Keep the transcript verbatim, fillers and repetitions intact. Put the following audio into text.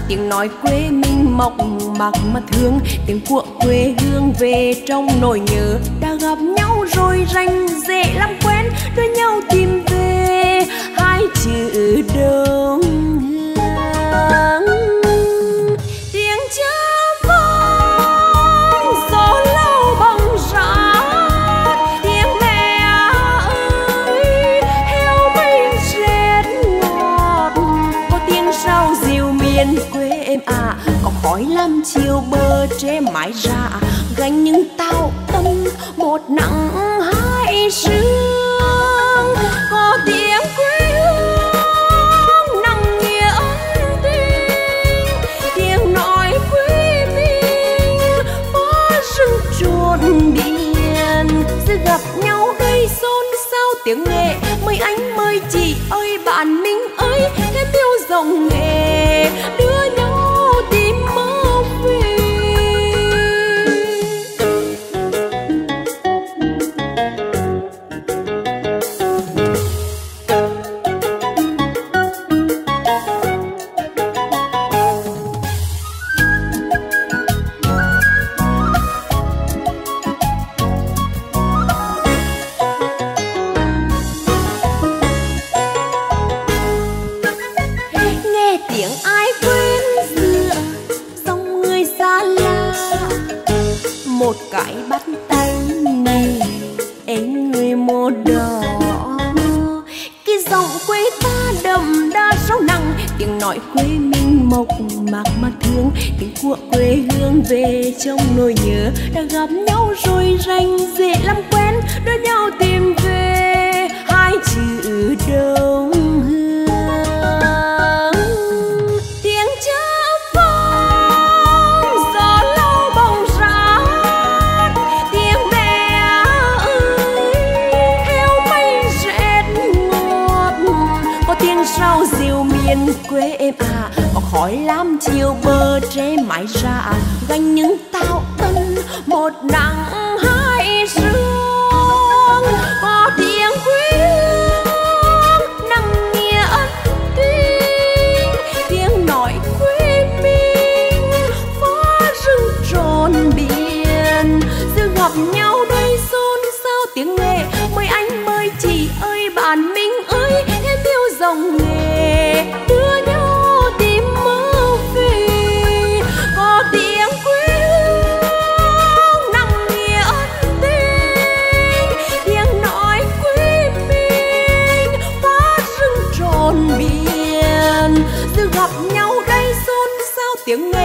tiếng nói quê mình mộc mạc mà thương, tiếng của quê hương về trong nỗi nhớ. Đã gặp nhau rồi rành dễ làm quen, đưa nhau tìm về hai chữ đồng hương. Tiếng chớp vang gió lau bóng rát, tiếng mẹ ơi heo mây rét ngọt, có tiếng sao dịu miền quê em à, có khói làm chiều bờ tre mái rạ, gánh những tao tâm một nặng hai sương. Có tiếng quê hương nặng nghĩa ân tình, tiếng nói quê mình phá rừng trốn biển. Giờ gặp nhau đây xôn xao tiếng nghệ, mời anh mời chị ơi bạn mình ơi, thêm yêu dòng nghề đưa nhau tìm mơ về. Một cái bắt tay này em người mùa đỏ, cái giọng quê ta đậm đa sâu nặng, tiếng nói quê mình mộc mạc mà thương, tiếng của quê hương về trong nỗi nhớ. Đã gặp nhau rồi rành dễ làm quen, đưa nhau tìm về hai chữ đồng hương. Tiếng chớp vang gió lau bóng rát, tiếng mẹ ơi heo mây rét ngọt, có tiếng sao dịu miền quê em à, có khói lam chiều bờ tre mái rạ, gánh những tao tân một nặng hai sương. Có tiếng quê hương nặng nghĩa ân tình, tiếng nói quê mình phá rừng tròn biển. Giờ gặp nhau đây xôn xao tiếng nghệ, mời anh mời chị ơi bạn mình ơi, thêm yêu dòng nghề đưa nhau tìm mơ về. Có tiếng quê hương nặng nghĩa ân tình, tiếng nói quê mình phá rừng tròn biển. Giờ gặp nhau đây xôn xao tiếng nghệ,